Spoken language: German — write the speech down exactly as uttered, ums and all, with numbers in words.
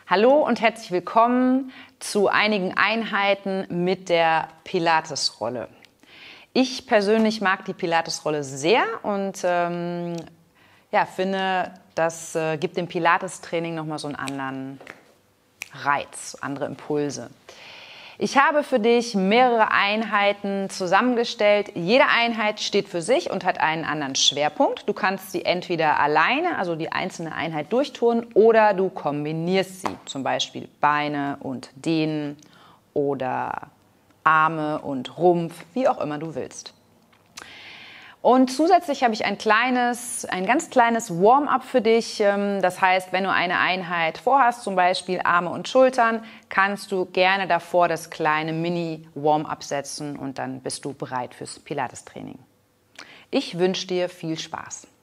Hallo und herzlich willkommen zu einigen Einheiten mit der Pilates-Rolle. Ich persönlich mag die Pilates-Rolle sehr und ähm, ja, finde, das äh, gibt dem Pilates-Training nochmal so einen anderen Reiz, andere Impulse. Ich habe für dich mehrere Einheiten zusammengestellt. Jede Einheit steht für sich und hat einen anderen Schwerpunkt. Du kannst sie entweder alleine, also die einzelne Einheit durchturnen, oder du kombinierst sie. Zum Beispiel Beine und Dehnen oder Arme und Rumpf, wie auch immer du willst. Und zusätzlich habe ich ein kleines, ein ganz kleines Warm-up für dich. Das heißt, wenn du eine Einheit vorhast, zum Beispiel Arme und Schultern, kannst du gerne davor das kleine Mini-Warm-up setzen und dann bist du bereit fürs Pilates-Training. Ich wünsche dir viel Spaß.